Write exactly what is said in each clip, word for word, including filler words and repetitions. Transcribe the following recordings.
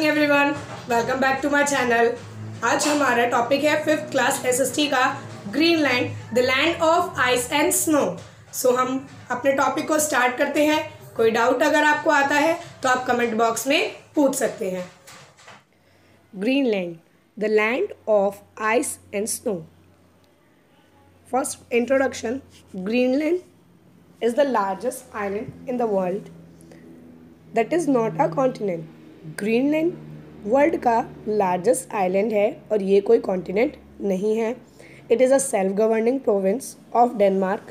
Everyone, welcome back to my channel. आज हमारा topic है फिफ्थ क्लास एसएसटी का Greenland, the land of ice and snow. So हम अपने टॉपिक को स्टार्ट करते हैं। कोई डाउट अगर आपको आता है तो आप कमेंट बॉक्स में पूछ सकते हैं। Greenland, the land of ice and snow. First introduction. Greenland is the largest island in the world that is not a continent. Greenland world का लार्जेस्ट आइलैंड है और ये कोई कॉन्टिनेंट नहीं है। It is a self governing province of Denmark.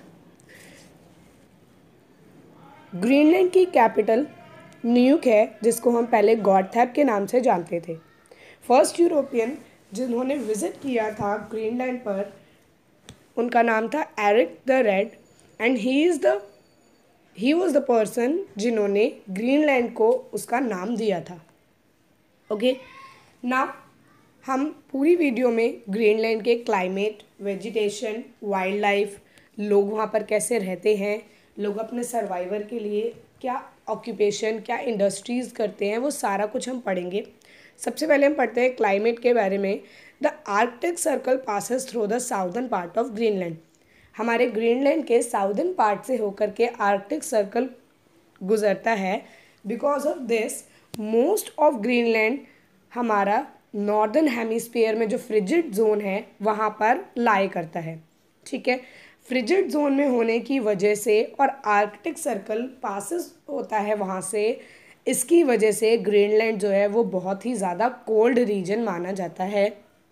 Greenland की capital New York है, जिसको हम पहले गॉडथैप के नाम से जानते थे। फर्स्ट यूरोपियन जिन्होंने विजिट किया था ग्रीनलैंड पर, उनका नाम था Eric the Red and he is the he was the person जिन्होंने ग्रीनलैंड को उसका नाम दिया था। ओके, नाउ हम पूरी वीडियो में ग्रीनलैंड के क्लाइमेट, वेजिटेशन, वाइल्ड लाइफ, लोग वहाँ पर कैसे रहते हैं, लोग अपने सर्वाइवर के लिए क्या ऑक्यूपेशन, क्या इंडस्ट्रीज़ करते हैं, वो सारा कुछ हम पढ़ेंगे। सबसे पहले हम पढ़ते हैं क्लाइमेट के बारे में। The Arctic circle passes through the southern part of Greenland. हमारे ग्रीनलैंड के साउदर्न पार्ट से होकर के आर्कटिक सर्कल गुजरता है। Because of this most of Greenland हमारा नॉर्दर्न हेमिस्फीयर में जो फ्रिजिड जोन है वहाँ पर लाई करता है। ठीक है, फ्रिजिड जोन में होने की वजह से और आर्कटिक सर्कल पासेस होता है वहाँ से, इसकी वजह से ग्रीनलैंड जो है वो बहुत ही ज़्यादा कोल्ड रीजन माना जाता है।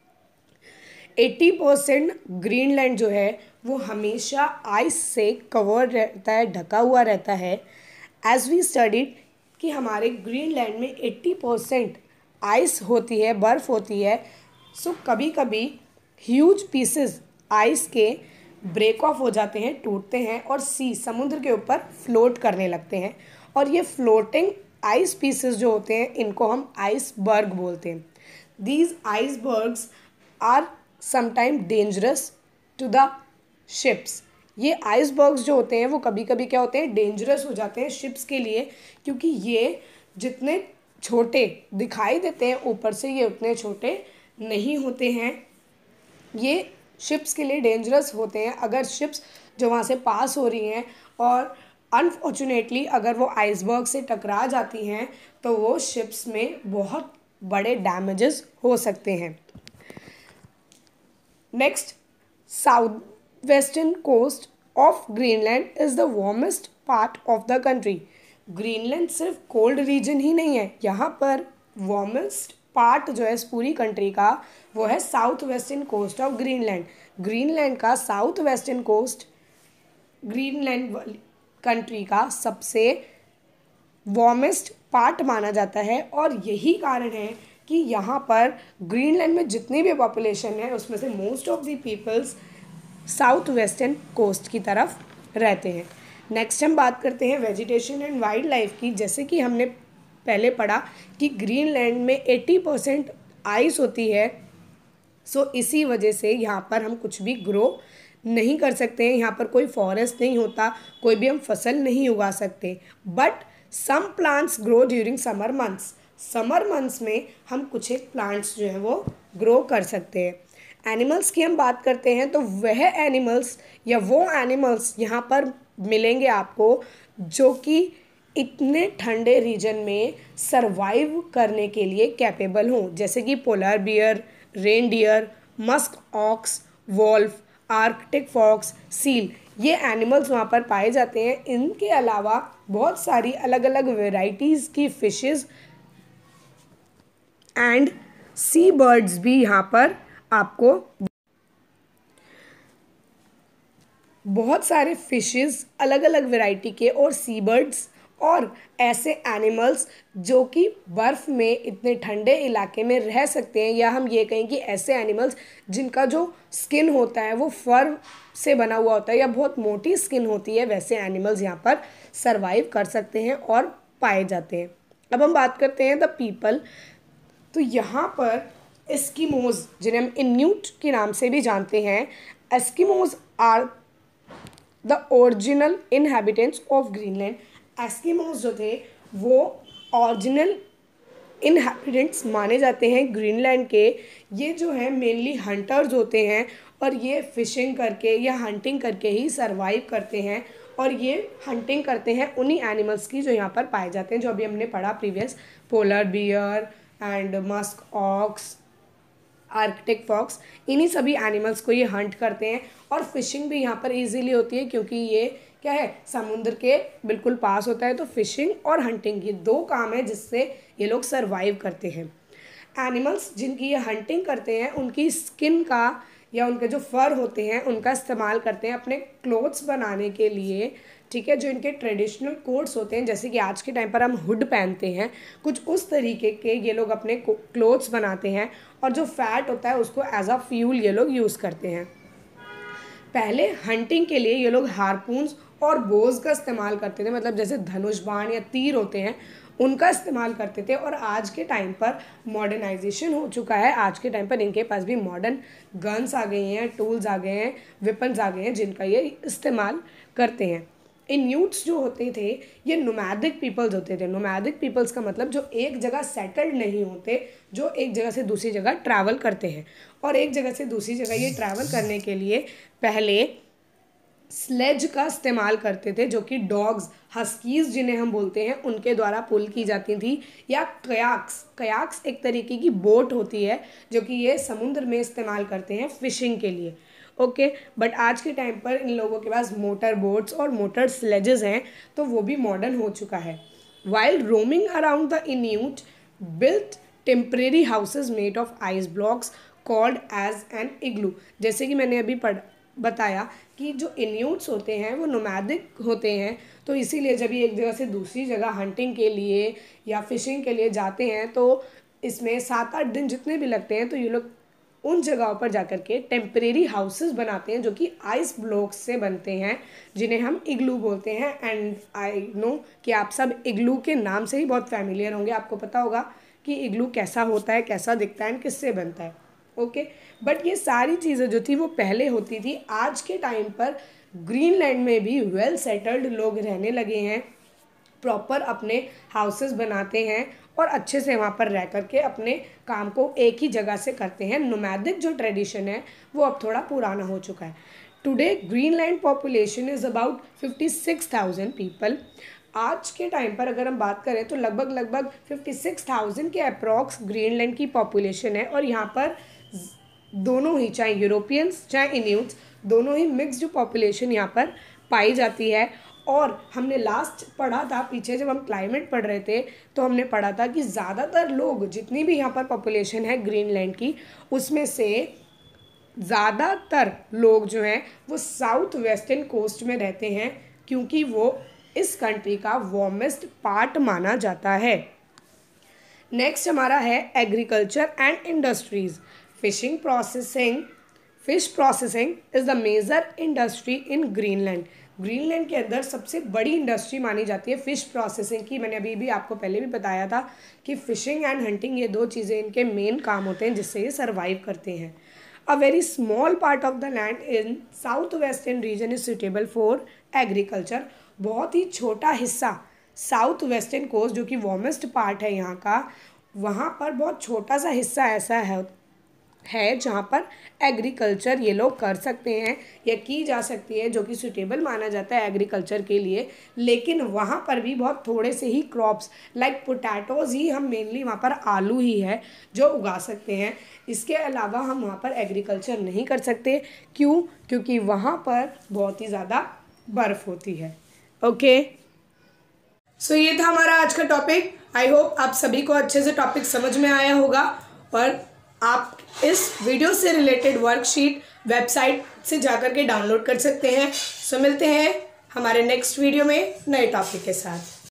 अस्सी परसेंट ग्रीनलैंड जो है वो हमेशा आइस से कवर रहता है, ढका हुआ रहता है। एज वी स्टडीड कि हमारे ग्रीनलैंड में अस्सी परसेंट आइस होती है, बर्फ़ होती है। सो so, कभी कभी ह्यूज पीसेस आइस के ब्रेक ऑफ हो जाते हैं, टूटते हैं और सी समुद्र के ऊपर फ्लोट करने लगते हैं। और ये फ्लोटिंग आइस पीसेस जो होते हैं इनको हम आइसबर्ग बोलते हैं। These icebergs are sometime dangerous to the ships. ये आइसबर्ग्स जो होते हैं वो कभी कभी क्या होते हैं, डेंजरस हो जाते हैं शिप्स के लिए, क्योंकि ये जितने छोटे दिखाई देते हैं ऊपर से ये उतने छोटे नहीं होते हैं। ये शिप्स के लिए डेंजरस होते हैं अगर शिप्स जो वहाँ से पास हो रही हैं और अनफॉर्चुनेटली अगर वो आइसबर्ग से टकरा जाती हैं तो वो शिप्स में बहुत बड़े डैमेजेस हो सकते हैं। Next, south western coast of Greenland is the warmest part of the country. Greenland सिर्फ कोल्ड रीजन ही नहीं है, यहाँ पर वार्मेस्ट पार्ट जो है इस पूरी कंट्री का वो है south western coast of Greenland. Greenland का south western coast Greenland country का सबसे वार्मेस्ट पार्ट माना जाता है और यही कारण है कि यहाँ पर ग्रीनलैंड में जितनी भी पॉपुलेशन है उसमें से most of the peoples south western coast की तरफ रहते हैं। नेक्स्ट हम बात करते हैं वेजिटेशन एंड वाइल्ड लाइफ की। जैसे कि हमने पहले पढ़ा कि ग्रीनलैंड में अस्सी परसेंट आइस होती है। सो so, इसी वजह से यहाँ पर हम कुछ भी ग्रो नहीं कर सकते हैं, यहाँ पर कोई फॉरेस्ट नहीं होता, कोई भी हम फसल नहीं उगा सकते। But some plants grow during summer months. Summer months में हम कुछ एक प्लांट्स जो है वो ग्रो कर सकते हैं। एनिमल्स की हम बात करते हैं तो वह एनिमल्स या वो एनिमल्स यहाँ पर मिलेंगे आपको जो कि इतने ठंडे रीजन में सरवाइव करने के लिए कैपेबल हों, जैसे कि polar bear, reindeer, musk ox, wolf, Arctic fox, seal. ये एनिमल्स वहाँ पर पाए जाते हैं। इनके अलावा बहुत सारी अलग अलग वेराइटीज़ की फिशेस एंड सी बर्ड्स भी यहाँ पर आपको बहुत सारे फिशेस, अलग अलग वैरायटी के और सी बर्ड्स और ऐसे एनिमल्स जो कि बर्फ़ में इतने ठंडे इलाके में रह सकते हैं, या हम ये कहें कि ऐसे एनिमल्स जिनका जो स्किन होता है वो फर से बना हुआ होता है या बहुत मोटी स्किन होती है, वैसे एनिमल्स यहाँ पर सरवाइव कर सकते हैं और पाए जाते हैं। अब हम बात करते हैं द पीपल। तो यहाँ पर एस्किमोज, जिन्हें हम इन्यूट के नाम से भी जानते हैं, Eskimos are the original inhabitants of Greenland. Eskimos जो थे वो ओरिजिनल इनहैबिटेंट्स माने जाते हैं ग्रीनलैंड के, ये जो है मेनली हंटर्स होते हैं और ये फिशिंग करके या हंटिंग करके ही सरवाइव करते हैं। और ये हंटिंग करते हैं उन्हीं एनिमल्स की जो यहाँ पर पाए जाते हैं, जो अभी हमने पढ़ा previous, polar bear and musk ox, Arctic fox, इन्हीं सभी एनिमल्स को ये हंट करते हैं। और फिशिंग भी यहाँ पर इजीली होती है क्योंकि ये क्या है, समुद्र के बिल्कुल पास होता है। तो फिशिंग और हंटिंग ये दो काम है जिससे ये लोग सरवाइव करते हैं। एनिमल्स जिनकी ये हंटिंग करते हैं उनकी स्किन का या उनके जो फर होते हैं उनका इस्तेमाल करते हैं अपने क्लोथ्स बनाने के लिए, ठीक है। जो इनके ट्रेडिशनल कोट्स होते हैं, जैसे कि आज के टाइम पर हम हुड पहनते हैं, कुछ उस तरीके के ये लोग अपने क्लोथ्स बनाते हैं। और जो फैट होता है उसको एज अ फ्यूल ये लोग यूज़ करते हैं। पहले हंटिंग के लिए ये लोग हारपून्स और बोज का इस्तेमाल करते थे, मतलब जैसे धनुष बाण या तीर होते हैं उनका इस्तेमाल करते थे। और आज के टाइम पर मॉडर्नाइजेशन हो चुका है, आज के टाइम पर इनके पास भी मॉडर्न गन्स आ गई हैं, टूल्स आ गए हैं, वेपन्स आ गए हैं जिनका ये इस्तेमाल करते हैं। इन्यूट्स जो होते थे ये नोमैडिक पीपल्स होते थे। नोमैडिक पीपल्स का मतलब जो एक जगह सेटल्ड नहीं होते, जो एक जगह से दूसरी जगह ट्रैवल करते हैं। और एक जगह से दूसरी जगह ये ट्रैवल करने के लिए पहले स्लेज का इस्तेमाल करते थे, जो कि डॉग्स, हस्कीज जिन्हें हम बोलते हैं, उनके द्वारा पुल की जाती थी। या कयाक्स, कयाक्स एक तरीके की बोट होती है जो कि ये समुद्र में इस्तेमाल करते हैं फिशिंग के लिए, ओके। बट आज के टाइम पर इन लोगों के पास मोटर बोट्स और मोटर स्लेजेस हैं, तो वो भी मॉडर्न हो चुका है। While roaming around the Inuit built temporary houses made of ice blocks called as an igloo. जैसे कि मैंने अभी पढ़ बताया कि जो इन्यूट्स होते हैं वो नोमैडिक होते हैं, तो इसीलिए जब ये एक जगह से दूसरी जगह हंटिंग के लिए या फिशिंग के लिए जाते हैं तो इसमें सात आठ दिन जितने भी लगते हैं, तो ये लोग उन जगहों पर जाकर के टेम्परेरी हाउसेस बनाते हैं जो कि आइस ब्लॉक्स से बनते हैं, जिन्हें हम इग्लू बोलते हैं। एंड आई नो कि आप सब इग्लू के नाम से ही बहुत फैमिलियर होंगे, आपको पता होगा कि इग्लू कैसा होता है, कैसा दिखता है एंड किससे बनता है, ओके okay? बट ये सारी चीज़ें जो थी वो पहले होती थी। आज के टाइम पर ग्रीनलैंड में भी वेल सेटल्ड लोग रहने लगे हैं, प्रॉपर अपने हाउसेस बनाते हैं और अच्छे से वहाँ पर रह करके अपने काम को एक ही जगह से करते हैं। नोमैडिक जो ट्रेडिशन है वो अब थोड़ा पुराना हो चुका है। Today Greenland population is about fifty six thousand people. आज के टाइम पर अगर हम बात करें तो लगभग लगभग फिफ्टी सिक्स थाउजेंड के अप्रॉक्स ग्रीनलैंड की पॉपुलेशन है। और यहाँ पर दोनों ही, चाहे यूरोपियंस चाहे इन्यूट्स, दोनों ही मिक्स जो पॉपुलेशन यहाँ पर पाई जाती है। और हमने लास्ट पढ़ा था, पीछे जब हम क्लाइमेट पढ़ रहे थे तो हमने पढ़ा था कि ज़्यादातर लोग, जितनी भी यहाँ पर पॉपुलेशन है ग्रीनलैंड की, उसमें से ज़्यादातर लोग जो हैं वो साउथ वेस्टर्न कोस्ट में रहते हैं, क्योंकि वो इस कंट्री का वार्मेस्ट पार्ट माना जाता है। नेक्स्ट हमारा है agriculture and industries. Fishing processing fish processing is the major industry in Greenland. Greenland के अंदर सबसे बड़ी इंडस्ट्री मानी जाती है फिश प्रोसेसिंग की। मैंने अभी भी आपको पहले भी बताया था कि फिशिंग एंड हंटिंग ये दो चीज़ें इनके मेन काम होते हैं जिससे ये सर्वाइव करते हैं। A very small part of the land in south western region is suitable for agriculture. बहुत ही छोटा हिस्सा साउथ वेस्टर्न कोस्ट, जो कि वार्मेस्ट पार्ट है यहाँ का, वहाँ पर बहुत छोटा सा हिस्सा ऐसा है है जहाँ पर एग्रीकल्चर ये लोग कर सकते हैं या की जा सकती है, जो कि सुटेबल माना जाता है एग्रीकल्चर के लिए। लेकिन वहाँ पर भी बहुत थोड़े से ही क्रॉप्स लाइक पोटैटोज़ ही, हम मेनली वहाँ पर आलू ही है जो उगा सकते हैं। इसके अलावा हम वहाँ पर एग्रीकल्चर नहीं कर सकते। क्यों? क्योंकि वहाँ पर बहुत ही ज़्यादा बर्फ़ होती है, ओके। सो ये था हमारा आज का टॉपिक। आई होप आप सभी को अच्छे से टॉपिक समझ में आया होगा और आप इस वीडियो से रिलेटेड वर्कशीट वेबसाइट से जाकर के डाउनलोड कर सकते हैं। सो मिलते हैं हमारे नेक्स्ट वीडियो में नए टॉपिक के साथ।